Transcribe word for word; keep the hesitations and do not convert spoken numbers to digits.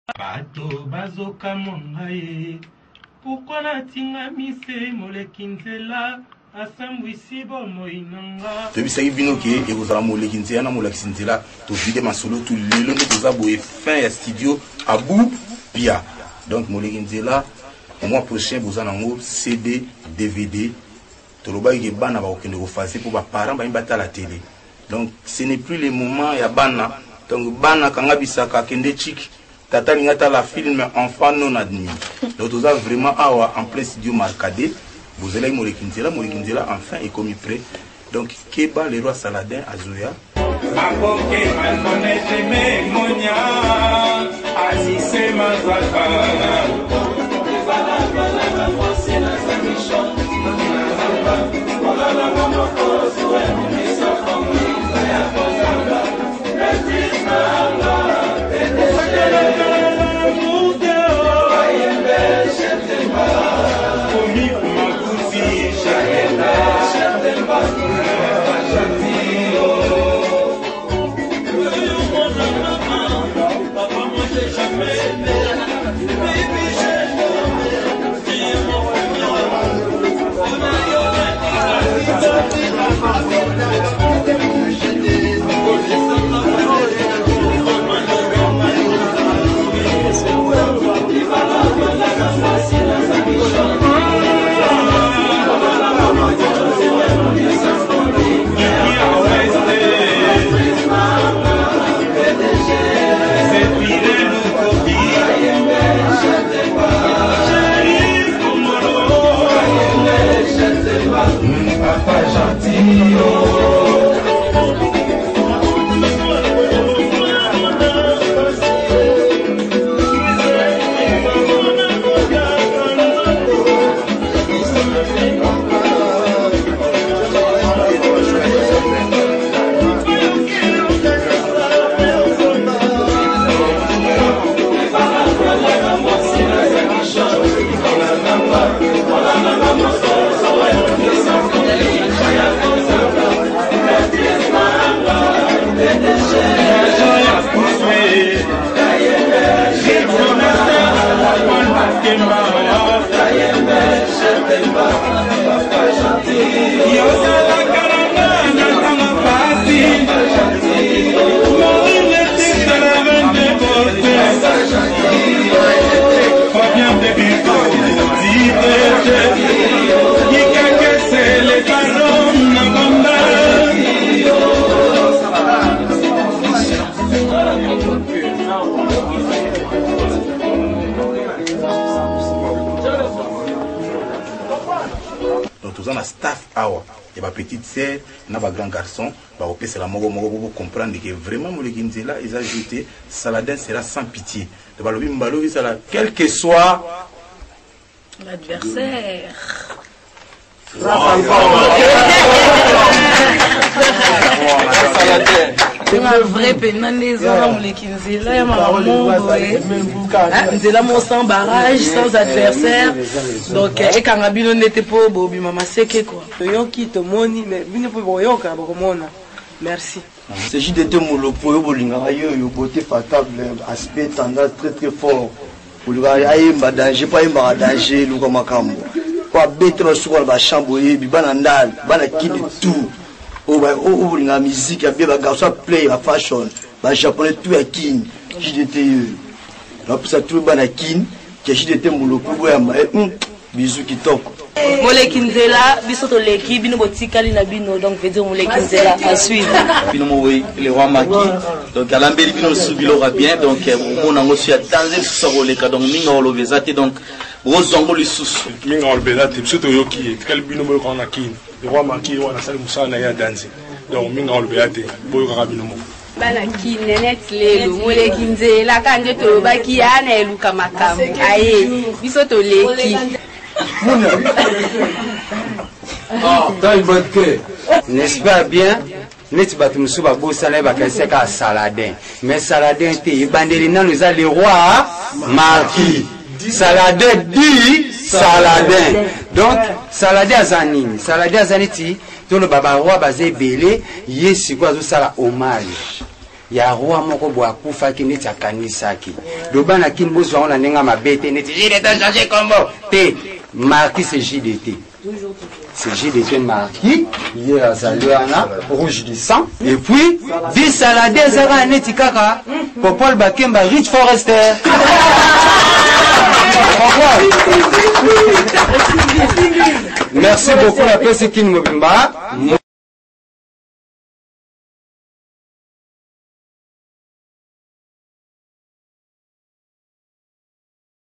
Bato bazoka mongaye. Pourquoi la tinga mise molekinzela asambwisi bomo inanga. Tu sais bino ke e kozala molekinzela na molekinzela to vide masolo tout lelo nde toza boye fin ya studio Abou Pia. Donc molekinzela au mois prochain vous en avez C D, D V D. Tout le monde qui est ban à pour les parents à la télé. Donc ce n'est plus le moment ya bana. Donc bana kanga bisaka kende chik. Tata ngata la film enfant non admis. Donc vous avez vraiment en plein studio marcadé. Vous allez mourir kinzela, mourir kinzela enfin est commis prêt. Donc Keba le roi Saladin Azoya. Staff awa et ma petite sœur na ba grand garçon ba opé c'est la mogo mogo pour comprendre que vraiment molekinzela ils ont jeté Saladin sera sans pitié de balobi mbalobi sala quel que soit l'adversaire. C'est un vrai pénal les hommes molekinzela ya maman nzela mon sans barrage sans adversaire donc et quand abino n'était pas bobi mama seke quoi yoki to moni mais bino po boyoka bokomona merci. C'est juste de mon pour bolinga yo yo beauté fatable aspect tendance très très fort pour le ayemba danger pas yemba danger luka makambo kwa betro sur ba chambo yebi bana ndal bana kidi tout o ba o bolinga musique ya beba garçon play la fashion ba japonais tout ya king j'étais là pour ça tout bana king que j'étais mon lopo ya bisou kitoko molekinzela biso to leki bino botikali na bino donc veut dire molekinzela à suivre bino mo le roi Maki donc alambeli bino subilo ra bien donc on a reçu à tanzer sur le cas donc minga o lovezate donc rozongo le sous minga o lovezate biso to yoki tikali bino mo ko na kin le roi Maki wana sali musana ya danse donc minga o lovezate boyo ka bino mo bana kinenet lelo molekinzela kanje to baki ana eluka makambo aye biso to leki n'est-ce pas bien? N'est-ce pas tout souba bosala ba kaseka Saladin mais Saladin te bandeli nanu za le roi Maki Saladin dit Saladin donc Saladin azanini Saladin azaniti to le baba roi bazé belé yesi kwa zo sala hommage ya roi moko bo akufaki neti akanisaki loba na kini bozwa na nenga mabete neti J D T changer combo te marquis c'est J D T c'est J D T marquis hier azali wana rouge du sang et puis dix salade zara neti kaka Popol Bakemba Rich Forester. Merci beaucoup la presse qui nous